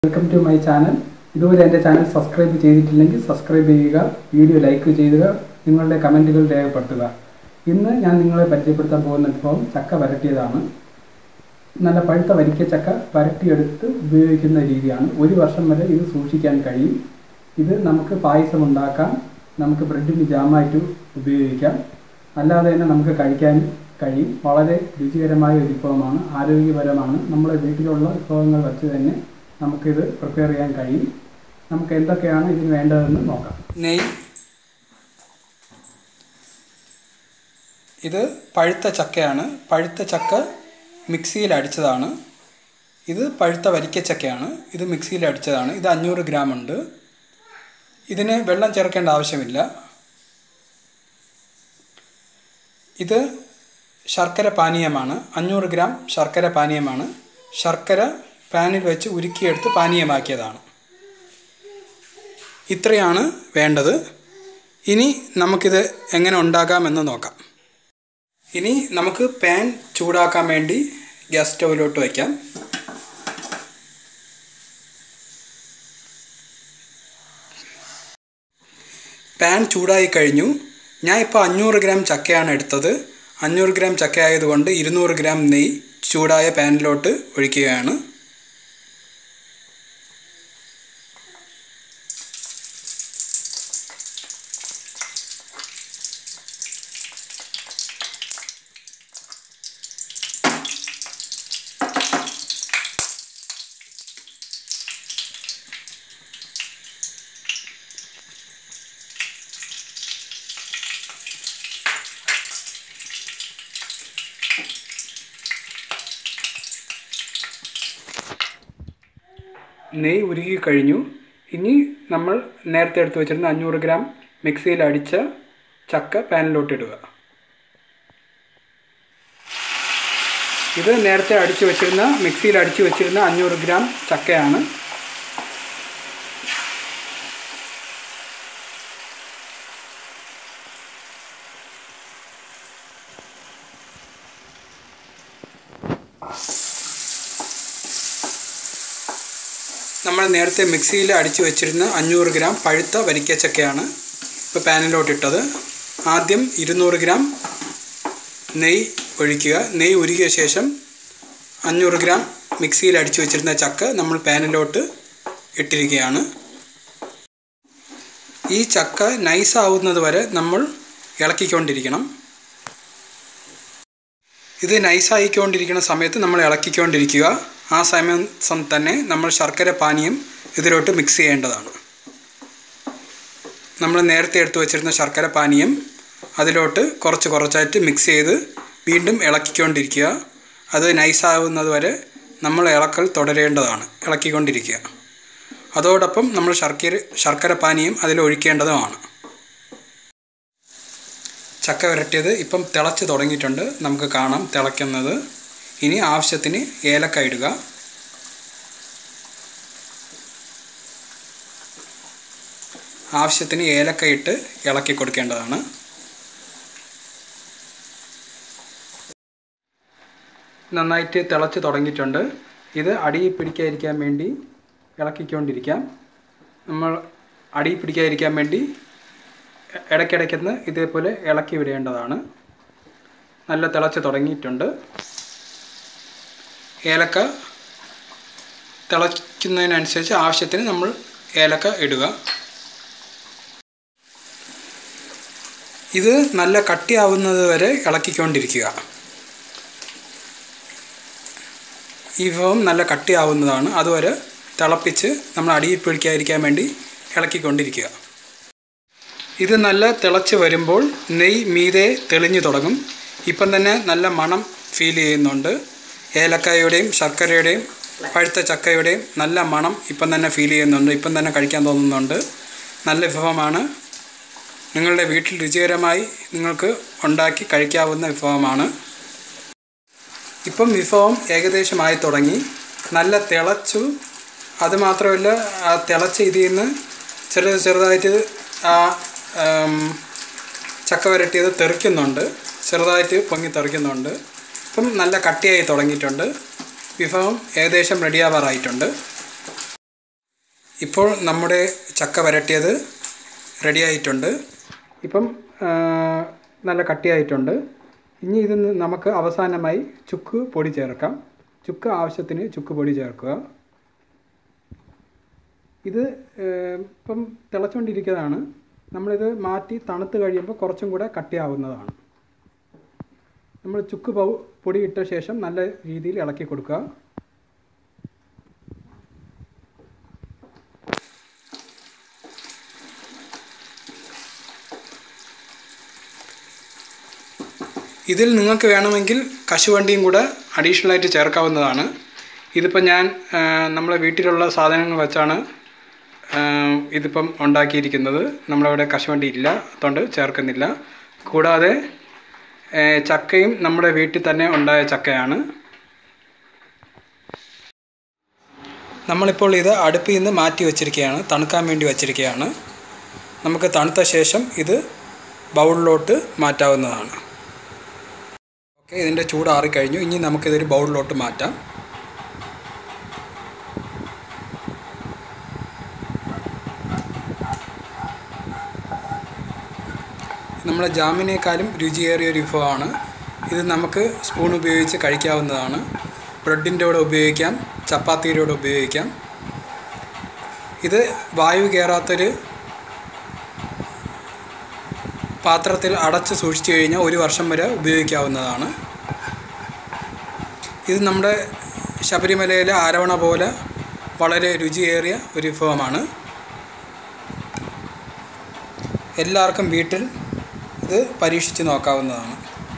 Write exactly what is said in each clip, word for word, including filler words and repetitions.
Welcome to my channel. ഇതുപോലെ എൻ്റെ channel subscribe ചെയ്തിട്ടില്ലെങ്കിൽ സബ്സ്ക്രൈബ് ചെയ്യുക, വീഡിയോ ലൈക്ക് ചെയ്യുക, നിങ്ങളുടെ കമൻറ്റുകൾ രേഖപ്പെടുത്തുക. ഇന്ന് ഞാൻ നിങ്ങളെ പരിചയപ്പെടുത്താൻ പോകുന്ന വിഭവം ചക്ക വരട്ടിയതാണ്. നല്ല പഴുത്ത വരിക്ക ചക്ക വരട്ടിയെടുത്ത് ഉപയോഗിക്കുന്ന രീതിയാണ്. ഒരു വർഷം വരെ ഇത് സൂക്ഷിക്കാൻ കഴിയും. ഇത് നമുക്ക് പായസം ഉണ്ടാക്കാം, നമുക്ക് ബ്രെഡിന് ജാമായിട്ട് ഉപയോഗിക്കാം, അല്ലാതെ തന്നെ നമുക്ക് കഴിക്കാൻ കഴിയും. വളരെ രുചികരമായ ഒരു വിഭവമാണ്, ആരോഗ്യപരമാണ്. നമ്മുടെ വീട്ടിലുള്ള വിഭവങ്ങൾ വച്ച് തന്നെ നമുക്കിത് പ്രിപ്പയർ ചെയ്യാൻ കഴിയും. നമുക്ക് എന്തൊക്കെയാണ് ഇതിന് വേണ്ടതെന്ന് നോക്കാം. നെയ്യ്, ഇത് പഴുത്ത ചക്കയാണ്. പഴുത്ത ചക്ക മിക്സിയിൽ അടിച്ചതാണ്. ഇത് പഴുത്ത വരിക്കച്ചക്കയാണ്. ഇത് മിക്സിയിൽ അടിച്ചതാണ്. ഇത് അഞ്ഞൂറ് ഗ്രാം ഉണ്ട്. ഇതിന് വെള്ളം ചേർക്കേണ്ട ആവശ്യമില്ല. ഇത് ശർക്കര പാനീയമാണ്. അഞ്ഞൂറ് ഗ്രാം ശർക്കര പാനീയമാണ്. ശർക്കര പാനിൽ വെച്ച് ഉരുക്കിയെടുത്ത് പാനീയമാക്കിയതാണ്. ഇത്രയാണ് വേണ്ടത്. ഇനി നമുക്കിത് എങ്ങനെ ഉണ്ടാക്കാമെന്ന് നോക്കാം. ഇനി നമുക്ക് പാൻ ചൂടാക്കാൻ വേണ്ടി ഗ്യാസ് സ്റ്റൗവിലോട്ട് വയ്ക്കാം. പാൻ ചൂടായി കഴിഞ്ഞു. ഞാൻ ഇപ്പോൾ അഞ്ഞൂറ് ഗ്രാം ചക്കയാണ് എടുത്തത്. അഞ്ഞൂറ് ഗ്രാം ചക്ക ആയതുകൊണ്ട് ഇരുന്നൂറ് ഗ്രാം നെയ്യ് ചൂടായ പാനിലോട്ട് ഒഴിക്കുകയാണ്. നെയ്യ് ഉരുകി കഴിഞ്ഞു. ഇനി നമ്മൾ നേരത്തെ എടുത്ത് വെച്ചിരുന്ന അഞ്ഞൂറ് ഗ്രാം മിക്സിയിൽ അടിച്ച ചക്ക പാനിലോട്ട് ഇടുക. ഇത് നേരത്തെ അടിച്ചു വെച്ചിരുന്ന മിക്സിയിൽ അടിച്ചു വെച്ചിരുന്ന അഞ്ഞൂറ് ഗ്രാം ചക്കയാണ്. നമ്മൾ നേരത്തെ മിക്സിയിൽ അടിച്ചു വെച്ചിരുന്ന അഞ്ഞൂറ് ഗ്രാം പഴുത്ത വരിക്കച്ചക്കയാണ് ഇപ്പോൾ പാനിലോട്ടിട്ടത്. ആദ്യം ഇരുന്നൂറ് ഗ്രാം നെയ്യ് ഒഴിക്കുക. നെയ്യ് ഉരുകിയ ശേഷം അഞ്ഞൂറ് ഗ്രാം മിക്സിയിൽ അടിച്ചു വെച്ചിരുന്ന ചക്ക നമ്മൾ പാനിലോട്ട് ഇട്ടിരിക്കുകയാണ്. ഈ ചക്ക നൈസാവുന്നത് വരെ നമ്മൾ ഇളക്കിക്കൊണ്ടിരിക്കണം. ഇത് നൈസായിക്കൊണ്ടിരിക്കുന്ന സമയത്ത് നമ്മൾ ഇളക്കിക്കൊണ്ടിരിക്കുക. ആ സമയം തന്നെ നമ്മൾ ശർക്കര പാനീയം ഇതിലോട്ട് മിക്സ് ചെയ്യേണ്ടതാണ്. നമ്മൾ നേരത്തെ എടുത്തു വച്ചിരുന്ന ശർക്കര പാനീയം അതിലോട്ട് കുറച്ച് കുറച്ചായിട്ട് മിക്സ് ചെയ്ത് വീണ്ടും ഇളക്കിക്കൊണ്ടിരിക്കുക. അത് നൈസാവുന്നത് വരെ നമ്മൾ ഇളക്കൽ തുടരേണ്ടതാണ്, ഇളക്കിക്കൊണ്ടിരിക്കുക. അതോടൊപ്പം നമ്മൾ ശർക്കര ശർക്കര പാനീയം അതിൽ ഒഴിക്കേണ്ടതുമാണ്. ചക്ക വരട്ടിയത് ഇപ്പം തിളച്ച് തുടങ്ങിയിട്ടുണ്ട്, നമുക്ക് കാണാം തിളയ്ക്കുന്നത്. ഇനി ആവശ്യത്തിന് ഏലക്ക ഇടുക. ആവശ്യത്തിന് ഏലക്ക ഇട്ട് ഇളക്കി കൊടുക്കേണ്ടതാണ്. നന്നായിട്ട് തിളച്ച് തുടങ്ങിയിട്ടുണ്ട്. ഇത് അടിയിൽ പിടിക്കാതിരിക്കാൻ വേണ്ടി ഇളക്കിക്കൊണ്ടിരിക്കാം. നമ്മൾ അടിയിൽ പിടിക്കാതിരിക്കാൻ വേണ്ടി ഇടയ്ക്കിടയ്ക്കൊന്ന് ഇതേപോലെ ഇളക്കി വിടേണ്ടതാണ്. നല്ല തിളച്ച് തുടങ്ങിയിട്ടുണ്ട്. ഏലക്ക തിളയ്ക്കുന്നതിനനുസരിച്ച് ആവശ്യത്തിന് നമ്മൾ ഏലക്ക ഇടുക. ഇത് നല്ല കട്ടിയാവുന്നത് വരെ ഇളക്കിക്കൊണ്ടിരിക്കുക. ഈ വിഭവം നല്ല കട്ടിയാവുന്നതാണ്. അതുവരെ തിളപ്പിച്ച് നമ്മൾ അടിയിൽ പിടിക്കാതിരിക്കാൻ വേണ്ടി ഇളക്കിക്കൊണ്ടിരിക്കുക. ഇത് നല്ല തിളച്ച് വരുമ്പോൾ നെയ്യ് മീതെ തെളിഞ്ഞു തുടങ്ങും. ഇപ്പം തന്നെ നല്ല മണം ഫീൽ ചെയ്യുന്നുണ്ട്. ഏലക്കായുടെയും ശർക്കരയുടെയും പഴുത്ത ചക്കയുടെയും നല്ല മണം ഇപ്പം തന്നെ ഫീൽ ചെയ്യുന്നുണ്ട്. ഇപ്പം തന്നെ കഴിക്കാൻ തോന്നുന്നുണ്ട്. നല്ല വിഭവമാണ്. നിങ്ങളുടെ വീട്ടിൽ രുചികരമായി നിങ്ങൾക്ക് ഉണ്ടാക്കി കഴിക്കാവുന്ന വിഭവമാണ്. ഇപ്പം വിഭവം ഏകദേശമായി തുടങ്ങി. നല്ല തിളച്ചു. അതുമാത്രമല്ല, ആ തിളച്ച ഇതിൽ നിന്ന് ചെറു ചെറുതായിട്ട് ആ ചക്ക വരട്ടിയത് തെറിക്കുന്നുണ്ട്, ചെറുതായിട്ട് പൊങ്ങി തെറിക്കുന്നുണ്ട്. ഇപ്പം നല്ല കട്ടിയായി തുടങ്ങിയിട്ടുണ്ട്. വിഭവം ഏകദേശം റെഡിയാവാറായിട്ടുണ്ട്. ഇപ്പോൾ നമ്മുടെ ചക്ക വരട്ടിയത് റെഡിയായിട്ടുണ്ട്. ഇപ്പം നല്ല കട്ടിയായിട്ടുണ്ട്. ഇനി ഇത് നമുക്ക് അവസാനമായി ചുക്ക് പൊടി ചേർക്കാം. ചുക്ക് ആവശ്യത്തിന് ചുക്ക് പൊടി ചേർക്കുക. ഇത് ഇപ്പം തിളച്ചുകൊണ്ടിരിക്കുന്നതാണ്. നമ്മളിത് മാറ്റി തണുത്ത് കഴിയുമ്പോൾ കുറച്ചും കൂടെ കട്ടിയാവുന്നതാണ്. നമ്മൾ ചുക്ക് പൊടി ഇട്ട ശേഷം നല്ല രീതിയിൽ ഇളക്കി കൊടുക്കുക. ഇതിൽ നിങ്ങൾക്ക് വേണമെങ്കിൽ കശുവണ്ടിയും കൂടെ അഡീഷണലായിട്ട് ചേർക്കാവുന്നതാണ്. ഇതിപ്പോൾ ഞാൻ നമ്മളെ വീട്ടിലുള്ള സാധനങ്ങൾ വെച്ചാണ് ഇതിപ്പം ഉണ്ടാക്കിയിരിക്കുന്നത്. നമ്മളവിടെ കശുവണ്ടി ഇല്ല, അതുകൊണ്ട് ചേർക്കുന്നില്ല. കൂടാതെ ചക്കയും നമ്മുടെ വീട്ടിൽ തന്നെ ഉണ്ടായ ചക്കയാണ്. നമ്മളിപ്പോൾ ഇത് അടുപ്പിൽ നിന്ന് മാറ്റി വച്ചിരിക്കുകയാണ്, തണുക്കാൻ വേണ്ടി വച്ചിരിക്കുകയാണ്. നമുക്ക് തണുത്ത ശേഷം ഇത് ബൗളിലോട്ട് മാറ്റാവുന്നതാണ്. ഓക്കെ, ഇതിൻ്റെ ചൂടാറിക്കഴിഞ്ഞു. ഇനി നമുക്കിതൊരു ബൗളിലോട്ട് മാറ്റാം. നമ്മുടെ ജാമിനേക്കാളും രുചിയേറിയ ഒരു വിഭവമാണ് ഇത്. നമുക്ക് സ്പൂൺ ഉപയോഗിച്ച് കഴിക്കാവുന്നതാണ്. ബ്രെഡിൻ്റെ കൂടെ ഉപയോഗിക്കാം, ചപ്പാത്തിയുടെ കൂടെ ഉപയോഗിക്കാം. ഇത് വായു കയറാത്തൊരു പാത്രത്തിൽ അടച്ച് സൂക്ഷിച്ചു കഴിഞ്ഞാൽ ഒരു വർഷം വരെ ഉപയോഗിക്കാവുന്നതാണ്. ഇത് നമ്മുടെ ശബരിമലയിലെ അരവണ പോലെ വളരെ രുചിയേറിയ ഒരു വിഭവമാണ്. എല്ലാവർക്കും വീട്ടിൽ ഇത് പരീക്ഷിച്ച് നോക്കാവുന്നതാണ്.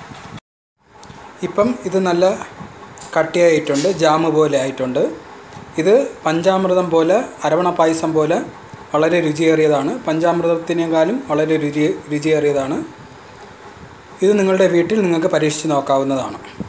ഇപ്പം ഇത് നല്ല കട്ടിയായിട്ടുണ്ട്, ജാമ് പോലെ ആയിട്ടുണ്ട്. ഇത് പഞ്ചാമൃതം പോലെ, അരവണ പായസം പോലെ വളരെ രുചിയേറിയതാണ്. പഞ്ചാമൃതത്തിനേക്കാളും വളരെ രുചി രുചിയേറിയതാണ്. ഇത് നിങ്ങളുടെ വീട്ടിൽ നിങ്ങൾക്ക് പരീക്ഷിച്ച് നോക്കാവുന്നതാണ്.